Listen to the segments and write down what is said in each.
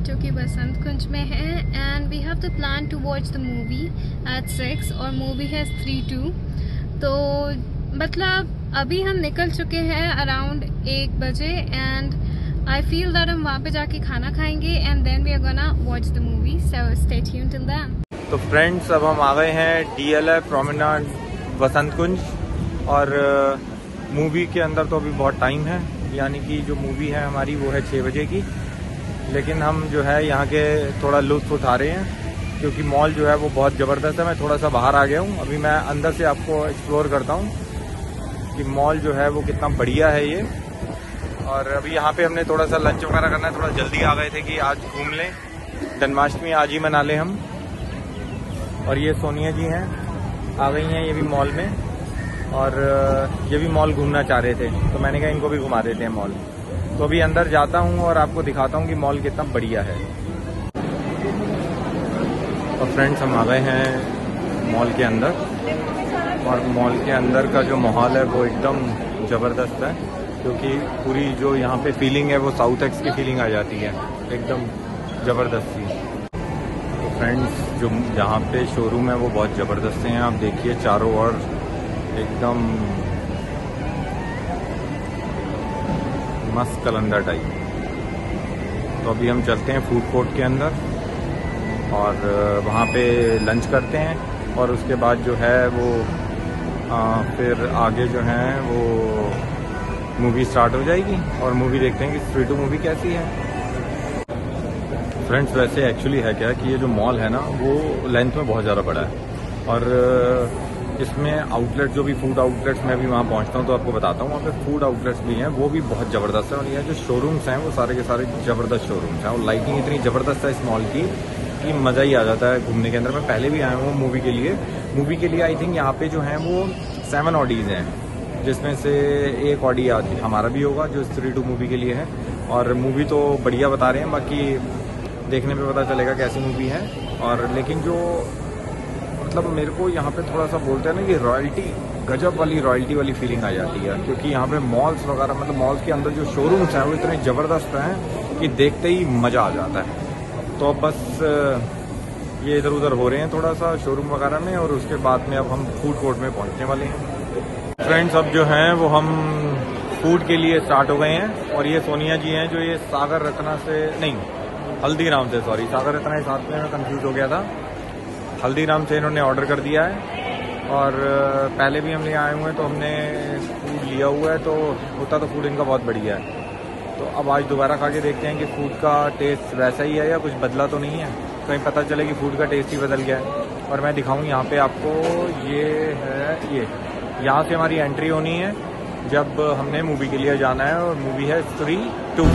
जो कि बसंत कुंज में है and we have the plan to watch the movie at 6 और मूवी है 3:02। तो मतलब अभी हम निकल चुके हैं अराउंड 1 बजे एंड आई फील दैट हम वहाँ पे जाके खाना खाएंगे and then we are gonna watch the movie, so stay tuned till then. तो फ्रेंड्स, अब हम आ गए हैं DLF प्रोमेनाड बसंत कुंज और मूवी के अंदर तो अभी बहुत टाइम है, यानी कि जो मूवी है हमारी वो है 6 बजे की। लेकिन हम जो है यहाँ के थोड़ा लुत्फ उठा रहे हैं क्योंकि मॉल जो है वो बहुत ज़बरदस्त है। मैं थोड़ा सा बाहर आ गया हूँ, अभी मैं अंदर से आपको एक्सप्लोर करता हूँ कि मॉल जो है वो कितना बढ़िया है ये। और अभी यहाँ पे हमने थोड़ा सा लंच वगैरह करना है, थोड़ा जल्दी आ गए थे कि आज घूम लें, जन्माष्टमी आज ही मना लें हम। और ये सोनिया जी हैं, आ गई हैं ये भी मॉल में, और ये भी मॉल घूमना चाह रहे थे तो मैंने कहा इनको भी घुमा देते हैं मॉल। तो अभी अंदर जाता हूँ और आपको दिखाता हूँ कि मॉल कितना बढ़िया है। तो फ्रेंड्स, हम आ गए हैं मॉल के अंदर और मॉल के अंदर का जो माहौल है वो एकदम ज़बरदस्त है क्योंकि पूरी जो यहाँ पे फीलिंग है वो साउथ एक्स की फीलिंग आ जाती है, एकदम ज़बरदस्त सी। तो फ्रेंड्स, जो यहाँ पे शोरूम है वो बहुत ज़बरदस्त हैं, आप देखिए चारों ओर एकदम मस्त कलंदर टाइप। तो अभी हम चलते हैं फूड कोर्ट के अंदर और वहाँ पे लंच करते हैं और उसके बाद जो है वो फिर आगे जो है वो मूवी स्टार्ट हो जाएगी और मूवी देखते हैं कि 3:02 मूवी कैसी है। फ्रेंड्स, वैसे एक्चुअली है क्या कि ये जो मॉल है ना वो लेंथ में बहुत ज़्यादा बड़ा है और इसमें आउटलेट जो भी फूड आउटलेट्स में भी वहाँ पहुँचता हूँ तो आपको बताता हूँ, वहाँ पे फूड आउटलेट्स भी हैं, वो भी बहुत ज़बरदस्त है। और ये जो शोरूम्स हैं वो सारे के सारे ज़बरदस्त शोरूम्स हैं और लाइटिंग इतनी ज़बरदस्त है इस मॉल की कि मज़ा ही आ जाता है घूमने के अंदर। मैं पहले भी आया हूँ मूवी के लिए आई थिंक यहाँ पे जो हैं वो 7 ऑडीज़ हैं, जिसमें से एक ऑडी आज हमारा भी होगा जो 3:02 मूवी के लिए है। और मूवी तो बढ़िया बता रहे हैं, बाकी देखने पे पता चलेगा कैसी मूवी है। और लेकिन जो मतलब मेरे को यहाँ पे थोड़ा सा बोलते हैं ना कि रॉयल्टी, गजब वाली रॉयल्टी वाली फीलिंग आ जाती है क्योंकि यहाँ पे मॉल्स वगैरह, मतलब मॉल्स के अंदर जो शोरूम्स हैं वो इतने ज़बरदस्त हैं कि देखते ही मज़ा आ जाता है। तो अब बस ये इधर उधर हो रहे हैं थोड़ा सा शोरूम वगैरह में और उसके बाद में अब हम फूड कोर्ट में पहुँचने वाले हैं। फ्रेंड्स, अब जो हैं वो हम फूड के लिए स्टार्ट हो गए हैं और ये सोनिया जी हैं जो ये सागर रत्ना से नहीं हल्दीराम से, सॉरी सागर रत्ना के साथ में मैं कंफ्यूज हो गया था, हल्दीराम से इन्होंने ऑर्डर कर दिया है। और पहले भी हम ले आए हुए हैं तो हमने फूड लिया हुआ है, तो होता तो फूड इनका बहुत बढ़िया है। तो अब आज दोबारा खा के देखते हैं कि फूड का टेस्ट वैसा ही है या कुछ बदला तो नहीं है, कहीं पता चले कि फूड का टेस्ट ही बदल गया है। और मैं दिखाऊँ यहाँ पे आपको, ये है ये यहाँ से हमारी एंट्री होनी है जब हमने मूवी के लिए जाना है और मूवी है 3:02।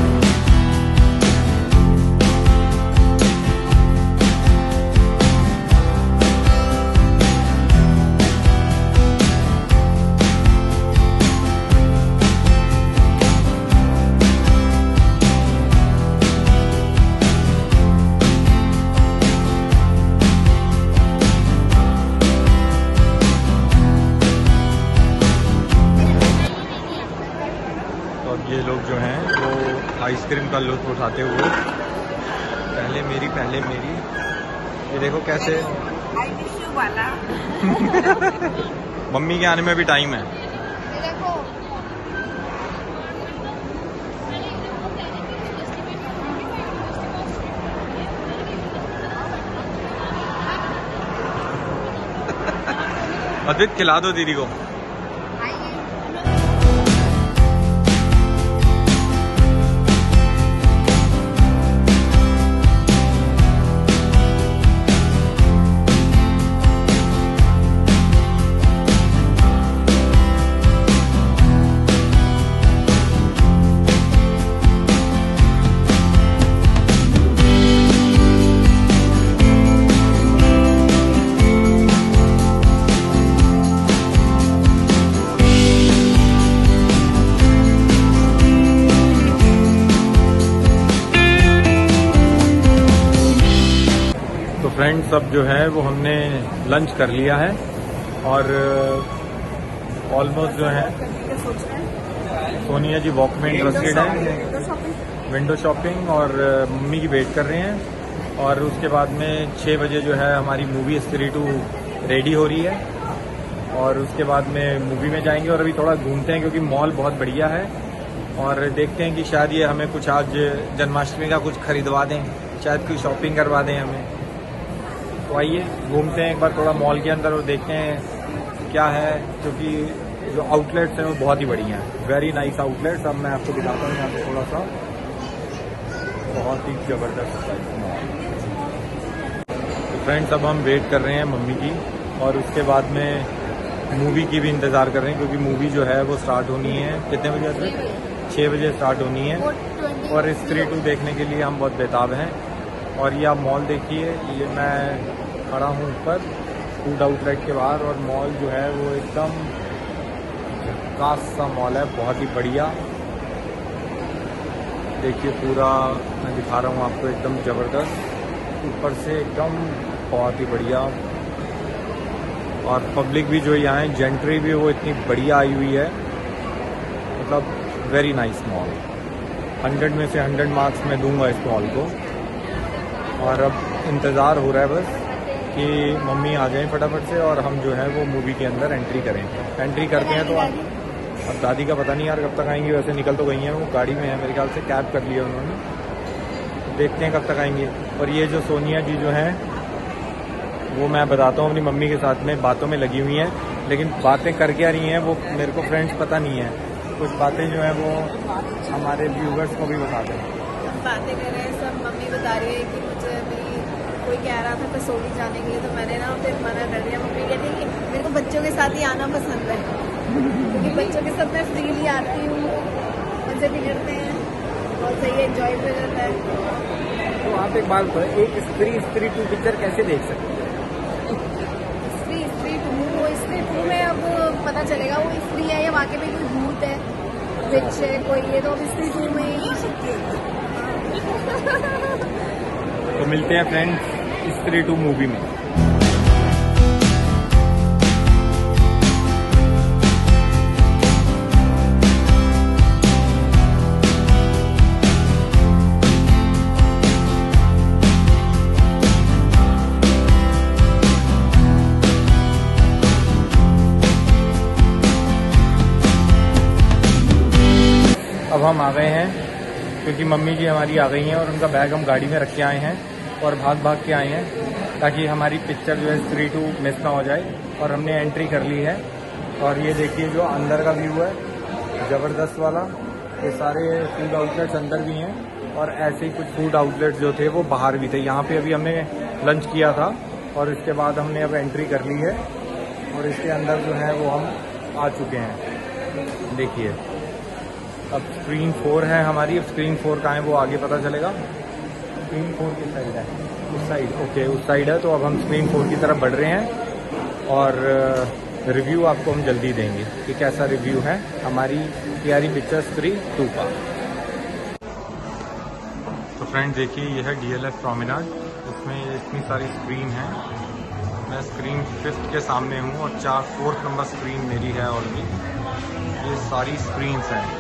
ये लोग जो हैं वो आइसक्रीम का लुत्फ उठाते हुए, पहले मेरी ये देखो कैसे वाला मम्मी के आने में भी टाइम है। अदित, खिला दो दीदी को। फ्रेंड्स, अब जो है वो हमने लंच कर लिया है और ऑलमोस्ट जो है सोनिया जी वॉक में इंटरेस्टेड है विंडो शॉपिंग और मम्मी की वेट कर रहे हैं। और उसके बाद में 6 बजे जो है हमारी मूवी स्त्री 2 रेडी हो रही है और उसके बाद में मूवी में जाएंगे। और अभी थोड़ा घूमते हैं क्योंकि मॉल बहुत बढ़िया है और देखते हैं कि शायद ये हमें कुछ आज जन्माष्टमी का कुछ खरीदवा दें, शायद कोई शॉपिंग करवा दें हमें। तो आइए घूमते हैं एक बार थोड़ा मॉल के अंदर और देखते हैं क्या है, क्योंकि जो आउटलेट्स हैं वो बहुत ही बढ़िया हैं, वेरी नाइस आउटलेट्स। अब मैं आपको दिखाता हूँ यहाँ पे थोड़ा सा, बहुत ही ज़बरदस्त मॉल। तो फ्रेंड्स अब हम वेट कर रहे हैं मम्मी की और उसके बाद में मूवी की भी इंतज़ार कर रहे हैं, क्योंकि मूवी जो है वो स्टार्ट होनी है कितने बजे से? 6 बजे स्टार्ट होनी है। और स्त्री 2 देखने के लिए हम बहुत बेताब हैं। और ये आप मॉल देखिए, ये मैं खड़ा हूँ ऊपर फूड आउटलेट के बाहर और मॉल जो है वो एकदम झक्कास सा मॉल है, बहुत ही बढ़िया। देखिए पूरा मैं दिखा रहा हूँ आपको, एकदम ज़बरदस्त ऊपर से एकदम बहुत ही बढ़िया। और पब्लिक भी जो यहाँ है, जेंट्री भी वो इतनी बढ़िया आई हुई है, मतलब वेरी नाइस मॉल। 100 में से 100 मार्क्स मैं दूंगा इस मॉल को। और अब इंतज़ार हो रहा है बस कि मम्मी आ जाएं फटाफट से और हम जो है वो मूवी के अंदर एंट्री करें। एंट्री करते हैं तो अब दादी का पता नहीं यार कब तक आएंगी, वैसे निकल तो गई हैं, वो गाड़ी में है मेरे ख्याल से, कैब कर लिया उन्होंने। देखते हैं कब तक आएंगी। और ये जो सोनिया जी जो हैं वो मैं बताता हूँ अपनी मम्मी के साथ में बातों में लगी हुई हैं, लेकिन बातें कर क्या रही हैं वो मेरे को फ्रेंड्स पता नहीं है। कुछ बातें जो है वो हमारे व्यूवर्स को भी बता दें। बातें कर रहे हैं सब, मम्मी बता रही है कि मुझे अभी कोई कह रहा था कसौली जाने के लिए, तो मैंने ना फिर मना कर दिया। मम्मी कहती है कि मेरे को बच्चों के साथ ही आना पसंद है, क्योंकि बच्चों के साथ मैं फ्रीली आती हूँ, मजे भी करते हैं और सही एंजॉय भी करता है। तो आप एक बात बताओ, एक स्त्री 2 पिक्चर कैसे देख सकते हैं? स्त्री 2 में अब पता चलेगा वो स्त्री है या वाकई में कोई भूत है, विच है कोई, ये तो अब स्त्री 2 में ही सकती है। तो मिलते हैं फ्रेंड्स स्त्री 2 मूवी में। अब हम आ गए हैं क्योंकि मम्मी जी हमारी आ गई हैं और उनका बैग हम गाड़ी में रख के आए हैं और भाग भाग के आए हैं ताकि हमारी पिक्चर जो है स्त्री 2 मिस ना हो जाए। और हमने एंट्री कर ली है और ये देखिए जो अंदर का व्यू है ज़बरदस्त वाला। ये सारे फूड आउटलेट्स अंदर भी हैं और ऐसे ही कुछ फूड आउटलेट्स जो थे वो बाहर भी थे। यहाँ पे अभी हमने लंच किया था और इसके बाद हमने अब एंट्री कर ली है और इसके अंदर जो है वो हम आ चुके हैं। देखिए अब स्क्रीन 4 है हमारी। अब स्क्रीन 4 कहाँ है वो आगे पता चलेगा। स्क्रीन 4 किस साइड है? उस साइड, ओके उस साइड है। तो अब हम स्क्रीन 4 की तरफ बढ़ रहे हैं और रिव्यू आपको हम जल्दी देंगे कि कैसा रिव्यू है हमारी प्यारी पिक्चर स्त्री 2 का। तो फ्रेंड देखिए ये है DLF प्रोमेनाड, इसमें इतनी सारी स्क्रीन है। मैं स्क्रीन 5th के सामने हूँ और 4th नंबर स्क्रीन मेरी है ऑलरेडी। ये सारी स्क्रीन्स हैं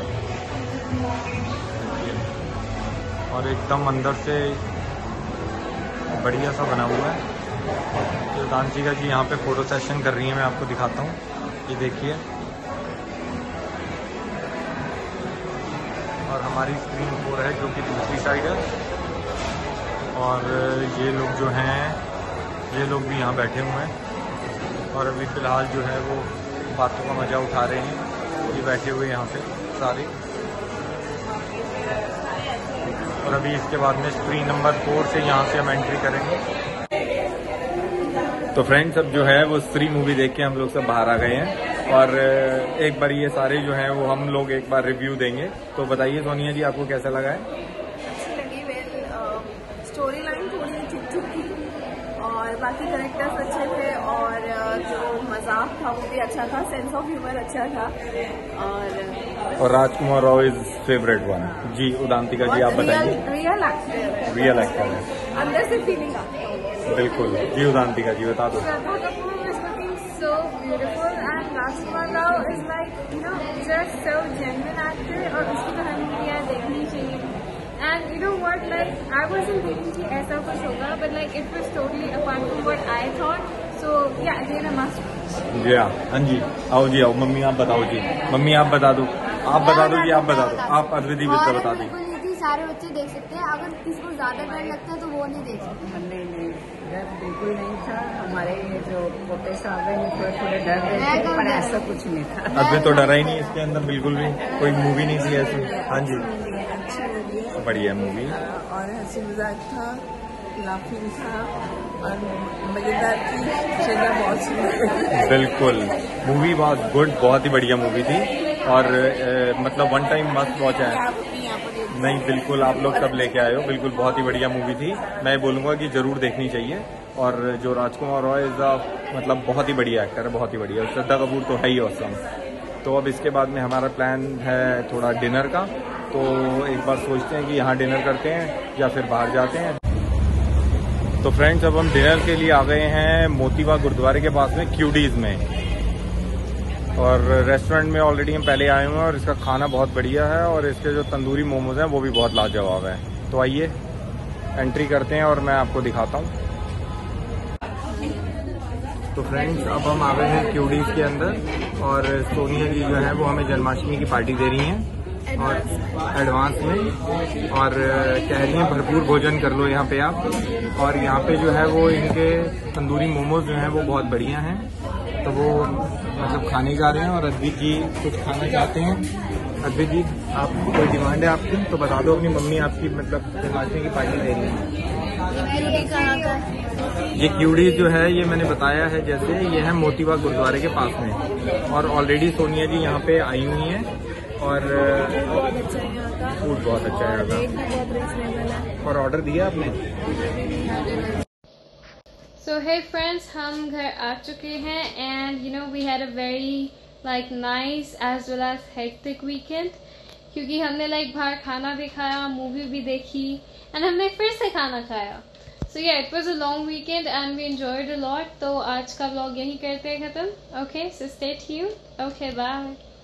और एकदम अंदर से बढ़िया सा बना हुआ है। तो दानचिका जी यहाँ पे फोटो सेशन कर रही हैं, मैं आपको दिखाता हूँ। ये देखिए और हमारी स्क्रीन 4 है जो कि दूसरी साइड है। और ये लोग जो हैं ये लोग भी यहाँ बैठे हुए हैं और अभी फ़िलहाल जो है वो बातों का मज़ा उठा रहे हैं। ये बैठे हुए यहाँ पे सारे। और अभी इसके बाद में स्क्रीन नंबर 4 से यहाँ से हम एंट्री करेंगे। तो फ्रेंड्स अब जो है वो स्त्री मूवी देख के हम लोग सब बाहर आ गए हैं और एक बार ये सारे जो हैं वो हम लोग एक बार रिव्यू देंगे। तो बताइए सोनिया जी आपको कैसा लगा है? अच्छी लगी। स्टोरी लाइन थोड़ी ठीक थी और बाकी कैरेक्टर्स अच्छे थे और जो मजाक था वो भी अच्छा था, सेंस ऑफ ह्यूमर अच्छा था। और Rajkummar Rao is favourite one ji. Udantika ji आप बताइए। रियल एक्टर है, अंदर से फीलिंग आती है। बिल्कुल जी। उदांतिका जी बता दो। Shraddha Kapoor is looking so beautiful and Rajkumar Rao is like, you know, just so genuine actor और उसकी तो हमें देखनी चाहिए। And you know what, like I wasn't thinking कि ऐसा कुछ होगा, but like it was totally apart from what I thought. So yeah, again a must watch. हाँ जी, आओ जी आओ, मम्मी आप बताओ जी, मम्मी आप बता दो, आप बता दो जी, आप बता दो, आप अद्वितीय विद्या बता दी। सारे बच्चे देख सकते हैं, अगर किसी को ज्यादा डर लगता है तो वो नहीं देख सकते। नहीं, डर बिल्कुल नहीं था। हमारे जो पोते साहब हैं थोड़े डर रहे थे, पर ऐसा कुछ नहीं था। अद्वित तो डरा ही नहीं इसके अंदर बिल्कुल भी, कोई मूवी नहीं थी ऐसी। हाँ जी, अच्छी मूवी है, बढ़िया मूवी और हंसी मजाक था, लाफिंग था और मजेदार थी, जगह बहुत सुंदर। बिल्कुल, मूवी बहुत गुड, बहुत ही बढ़िया मूवी थी और मतलब वन टाइम मस्ट वॉच है। नहीं बिल्कुल, आप लोग सब लेके आए हो, बिल्कुल बहुत ही बढ़िया मूवी थी। मैं बोलूँगा कि जरूर देखनी चाहिए। और जो राजकुमार रॉय इज मतलब बहुत ही बढ़िया एक्टर है, बहुत ही बढ़िया। श्रद्धा कपूर तो है ही ऑसम। तो अब इसके बाद में हमारा प्लान है थोड़ा डिनर का, तो एक बार सोचते हैं कि यहाँ डिनर करते हैं या फिर बाहर जाते हैं। तो फ्रेंड्स, अब हम डिनर के लिए आ गए हैं मोतीबाग गुरुद्वारे के पास में क्यूडीज में, और रेस्टोरेंट में ऑलरेडी हम पहले आए हुए हैं और इसका खाना बहुत बढ़िया है और इसके जो तंदूरी मोमोज हैं वो भी बहुत लाजवाब है। तो आइए एंट्री करते हैं और मैं आपको दिखाता हूँ। तो फ्रेंड्स, अब हम आ गए हैं क्यूडीज के अंदर और सोनिया जी जो है वो हमें जन्माष्टमी की पार्टी दे रही हैं और एडवांस में, और कह रही हैं भरपूर भोजन कर लो यहाँ पे आप। और यहाँ पे जो है वो इनके तंदूरी मोमोज जो हैं वो बहुत बढ़िया हैं, तो वो मतलब खाने जा रहे हैं। और अद्वित जी कुछ खाना चाहते हैं। अद्वित जी, आप कोई डिमांड है आपकी तो बता दो। अपनी मम्मी आपकी मतलब जन्माष्टमी की पार्टी दे रही है। ये क्यूडीज जो है ये मैंने बताया है, जैसे ये है मोतीबाग गुरुद्वारे के पास में, और ऑलरेडी सोनिया जी यहाँ पे आई हुई हैं और फूड बहुत अच्छा है यहाँ। और ऑर्डर दिया आपने? So hey friends, हम घर आ चुके हैं and you know we had a very like nice as well as hectic weekend, क्योंकि हमने like बाहर खाना भी खाया, मूवी भी देखी and हमने फिर से खाना खाया। So yeah, it was a long weekend and we enjoyed a lot। तो आज का vlog यहीं करते हैं खत्म। Okay, so stay tuned। Okay, bye।